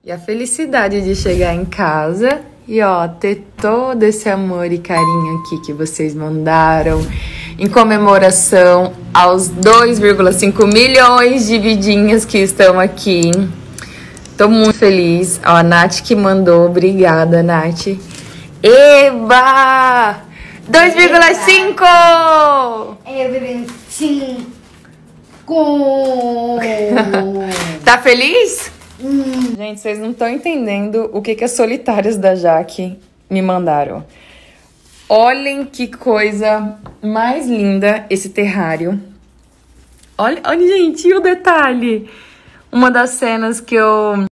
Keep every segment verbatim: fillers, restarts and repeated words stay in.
E a felicidade de chegar em casa e, ó, ter todo esse amor e carinho aqui que vocês mandaram em comemoração aos dois vírgula cinco milhões de vidinhas que estão aqui. Tô muito feliz. Ó, a Nath que mandou. Obrigada, Nath. Eba! dois vírgula cinco! cinco! Tá feliz? Hum. Gente, vocês não estão entendendo o que, que as solitárias da Jaque me mandaram. Olhem que coisa mais linda esse terrário. Olha, olha, gente, e o detalhe. Uma das cenas que eu...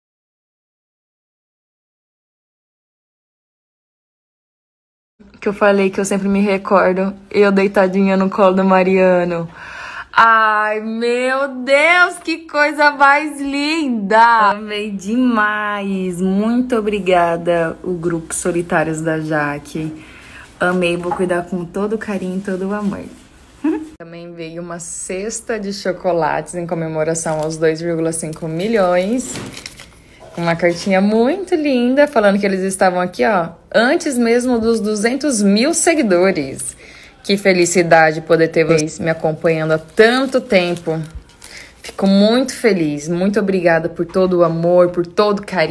que eu falei que eu sempre me recordo. Eu deitadinha no colo do Mariano. Ai, meu Deus, que coisa mais linda! Amei demais. Muito obrigada, o grupo Solitários da Jaque. Amei, vou cuidar com todo o carinho e todo o amor. Também veio uma cesta de chocolates em comemoração aos dois vírgula cinco milhões. Uma cartinha muito linda, falando que eles estavam aqui, ó, antes mesmo dos duzentos mil seguidores. Que felicidade poder ter vocês me acompanhando há tanto tempo. Fico muito feliz. Muito obrigada por todo o amor, por todo o carinho.